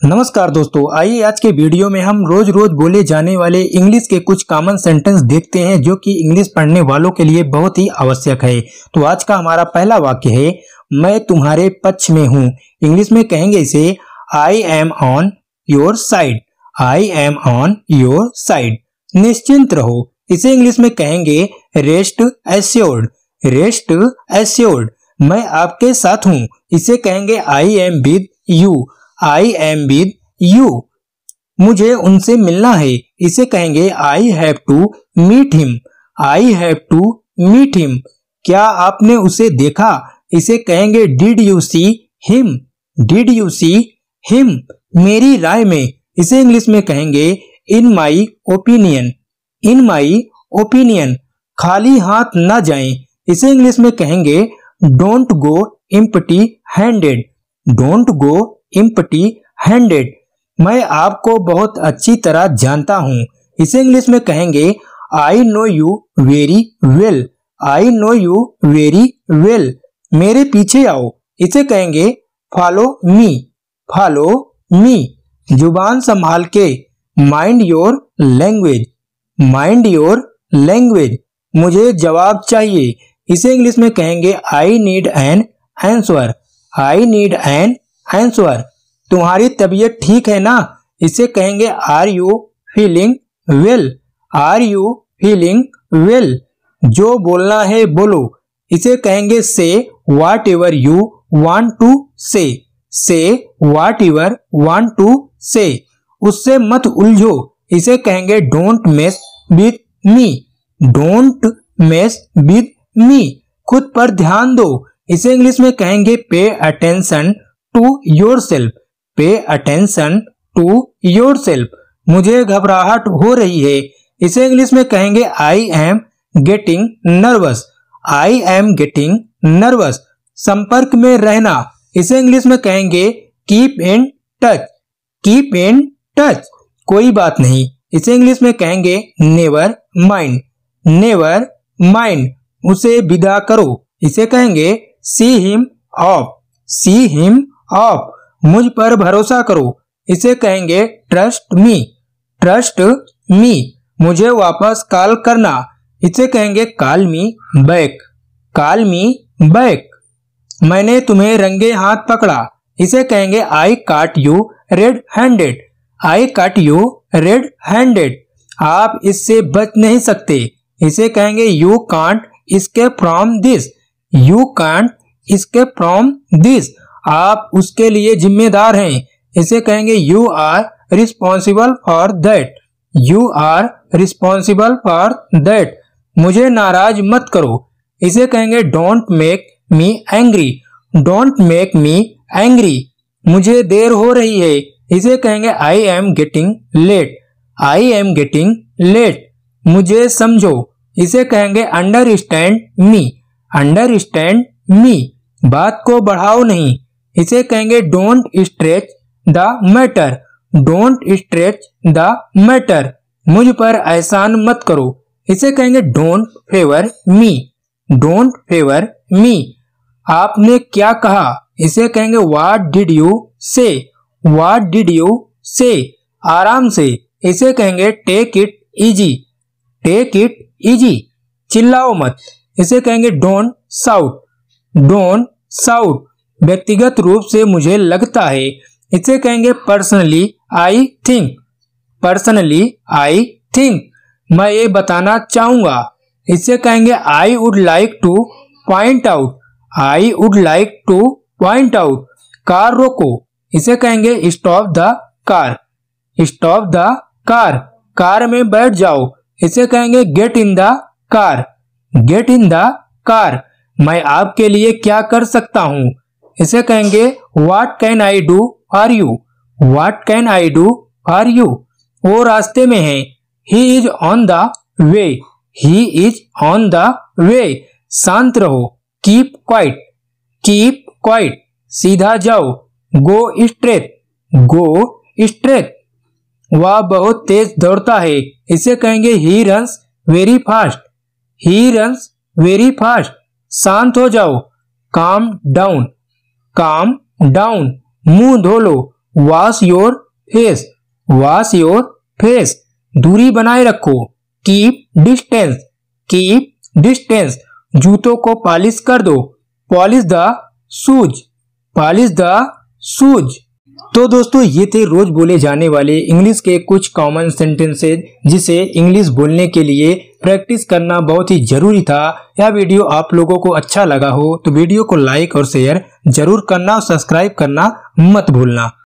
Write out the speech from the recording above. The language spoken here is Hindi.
नमस्कार दोस्तों, आइए आज के वीडियो में हम रोज रोज बोले जाने वाले इंग्लिश के कुछ कॉमन सेंटेंस देखते हैं जो कि इंग्लिश पढ़ने वालों के लिए बहुत ही आवश्यक है। तो आज का हमारा पहला वाक्य है, मैं तुम्हारे पक्ष में हूँ। इंग्लिश में कहेंगे इसे I am on your side. I am on your side. निश्चिंत रहो, इसे इंग्लिश में कहेंगे रेस्ट एश्योर्ड। Rest assured. मैं आपके साथ हूँ, इसे कहेंगे I am with you. I am with you. मुझे उनसे मिलना है, इसे कहेंगे I have to meet him. I have to meet him. क्या आपने उसे देखा, इसे कहेंगे did you see him. Did you see him. मेरी राय में, इसे इंग्लिश में कहेंगे इन my opinion. In my opinion. खाली हाथ न जाएं, इसे इंग्लिश में कहेंगे don't go empty handed. Don't go empty handed. मैं आपको बहुत अच्छी तरह जानता हूँ, इसे इंग्लिश में कहेंगे I know you very well. I know you very well. मेरे पीछे आओ, इसे कहेंगे फॉलो मी। Follow me. जुबान संभाल के, mind your language. Mind your language. मुझे जवाब चाहिए, इसे इंग्लिश में कहेंगे I need an answer. I need an answer. तुम्हारी तबीयत ठीक है ना, इसे कहेंगे are you feeling well. Are you feeling well. जो बोलना है बोलो, इसे कहेंगे say whatever you want to say. Say what ever want to से। उससे मत उलझो, इसे कहेंगे don't mess with me. Don't mess with me. खुद पर ध्यान दो, इसे इंग्लिश में कहेंगे pay attention to yourself. Pay attention to yourself. मुझे घबराहट हो रही है, इसे इंग्लिश में कहेंगे I am getting nervous. I am getting nervous. संपर्क में रहना, इसे इंग्लिश में कहेंगे keep in touch. Keep in touch. कोई बात नहीं, इसे इंग्लिश में कहेंगे नेवर माइंड। Never mind. उसे विदा करो, इसे कहेंगे see him off. See him off. मुझ पर भरोसा करो, इसे कहेंगे ट्रस्ट मी। Trust me. मुझे वापस कॉल करना, इसे कहेंगे call me back. Call me back. मैंने तुम्हें रंगे हाथ पकड़ा, इसे कहेंगे आई काट यू रेड हैंडेड। आई काट यू रेड हैंडेड। आप इससे बच नहीं सकते, इसे कहेंगे you can't escape from this. You can't escape from this. आप उसके लिए जिम्मेदार हैं, इसे कहेंगे you are responsible for that. You are responsible for that. मुझे नाराज मत करो, इसे कहेंगे don't make me angry. Don't make me angry. मुझे देर हो रही है, इसे कहेंगे I am getting late. I am getting late. मुझे समझो, इसे कहेंगे अंडरस्टैंड मी। Understand me. बात को बढ़ाओ नहीं, इसे कहेंगे don't stretch the matter. Don't stretch the matter. मुझ पर एहसान मत करो, इसे कहेंगे don't favour me. Don't favour me. आपने क्या कहा, इसे कहेंगे what did you say. What did you say. आराम से, इसे कहेंगे take it easy. Take it easy. चिल्लाओ मत, इसे कहेंगे डोंट शाउट। Don't shout. व्यक्तिगत रूप से मुझे लगता है, इसे कहेंगे personally I think. Personally I think. मैं ये बताना चाहूंगा, इसे कहेंगे I would like to point out. I would like to point out. Car रोको, इसे कहेंगे stop the car. Stop the car. Car में बैठ जाओ, इसे कहेंगे get in the car. Get in the car. मैं आपके लिए क्या कर सकता हूँ, इसे कहेंगे what can I do for you. What can I do for you. वो रास्ते में है, he is on the way. He is on the way. शांत रहो, कीप क्वाइट। Keep quiet. सीधा जाओ, गो स्ट्रेट। Go straight. वह बहुत तेज दौड़ता है, इसे कहेंगे he runs very fast. He runs very fast. शांत हो जाओ, काम डाउन। Calm down. मुंह धो लो, wash your face, wash your face. दूरी बनाए रखो, कीप डिस्टेंस, कीप डिस्टेंस। जूतों को पॉलिश कर दो, polish the shoes, polish the shoes. तो दोस्तों ये थे रोज बोले जाने वाले इंग्लिश के कुछ कॉमन सेंटेंसेस जिसे इंग्लिश बोलने के लिए प्रैक्टिस करना बहुत ही जरूरी था। यह वीडियो आप लोगों को अच्छा लगा हो तो वीडियो को लाइक और शेयर जरूर करना और सब्सक्राइब करना मत भूलना।